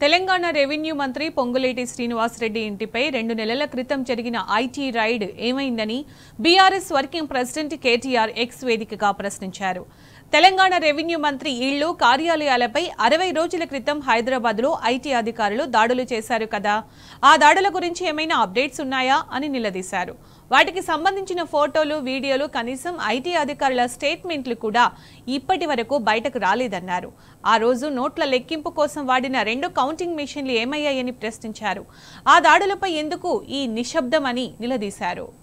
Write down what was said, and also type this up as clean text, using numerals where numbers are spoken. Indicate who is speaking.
Speaker 1: Telangana revenue మంత్రి పొంగులేటి శ్రీనివాసరెడ్డి ఇంటిపై 2 నెలల క్రితం జరిగిన ఐటీ రైడ్ ఏమైందని BRS working president KTR X వేదికగా ప్రశ్నించారు. తెలంగాణ రెవెన్యూ మంత్రి ఇళ్లు కార్యాలయాలపై 60 రోజుల క్రితం హైదరాబాద్లో ఐటీ అధికారులు దాడులు చేశారు కదా, ఆ దాడుల గురించి ఏమైనా అప్డేట్స్ ఉన్నాయా అని నిలదీశారు. వాటికి సంబంధించిన ఫోటోలు, వీడియోలు, కనీసం ఐటీ అధికారుల స్టేట్మెంట్లు కూడా ఇప్పటి వరకు బయటకు రాలేదన్నారు. ఆ రోజు నోట్ల లెక్కింపు కోసం వాడిన 2 కౌంటింగ్ మెషిన్లు ఏమయ్యాయని ప్రశ్నించారు. ఆ దాడులపై ఎందుకు ఈ నిశ్శబ్దం అని నిలదీశారు.